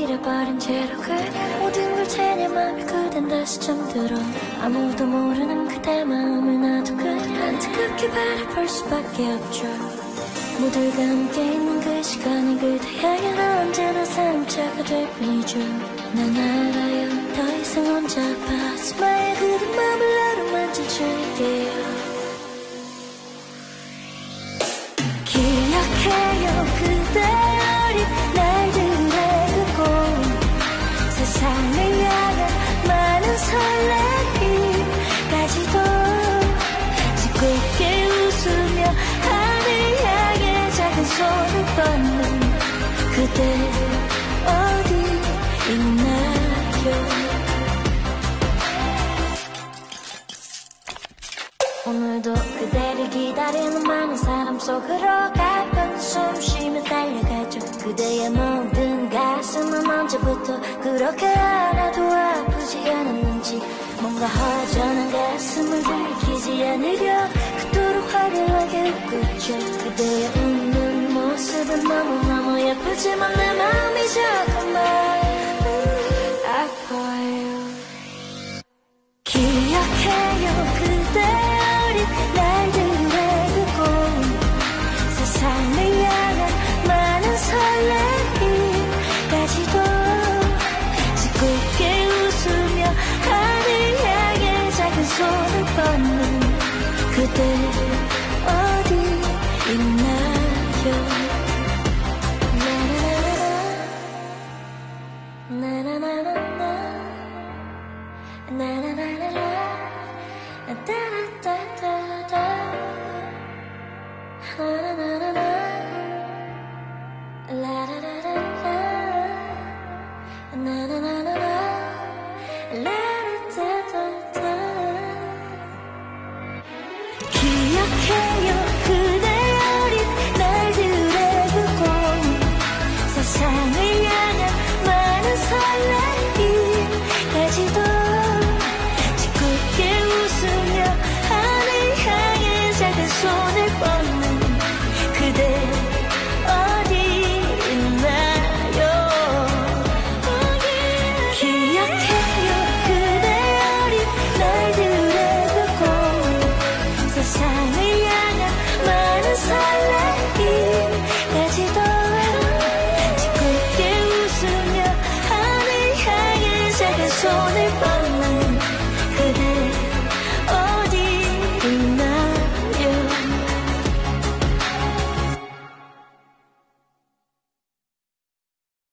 잃어버린 채로 그냥 모든 걸 채내 맘에 그댄 다시 잠들어 아무도 모르는 그대 마음을 나도 그냥 안타깝게 바라볼 수밖에 없죠. 모두가 함께 있는 그 시간이 그대에게는 언제나 사랑차가 될 뿐이죠. 난 알아요 더 이상 혼자 아파하지 마요 그대 맘을 나로 만져줄게요. 기억해요 그대 어린 날들의 그곳 세상을 향한 많은 설레임까지도 짓궂게 웃으며 하늘 향해 작은 손을 뻗는 그대 어디 있나요. 오늘도 그대를 기다리는 많은 사람 속으로 가쁜 숨 쉬며 달려가죠. 그대의 모든 가슴은 언제부터 그렇게 하나도 아프지 않았는지 뭔가 허전한 가슴을 들키지 않으려 그토록 화려하게 웃고 있죠. 그대의 웃는 모습은 너무너무 예쁘지만 내 마음이 조금만 아파요. 기억해요 그대 날들의 그곳 세상을 향한 많은 설레임까지도 짓궂게 웃으며 하늘 향해 작은 손을 뻗는 그대 어디 있나요. 나나나나나 나나나나나 기억해요 그대 어린 날들의 그곳 세상을 향한 많은 설레임까지도 짓궂게 웃으며 하늘 향해 작은 손을 뻗는 그대 어디 있나요. 기억해요 그대 어린 날들의 그곳 세상을 향한 많은 설레임까지도 짓궂게 웃으며 하늘 향해 작은 손을 뻗는